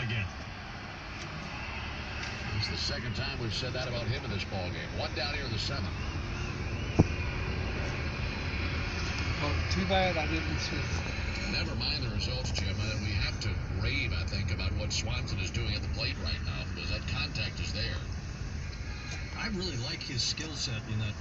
again. It's the second time we've said that about him in this ball game. One down here in the seventh. Oh, too bad I didn't see. Never mind the results, Jim. We have to rave, I think, about what Swanson is doing at the plate right now, because that contact is there. I really like his skill set in that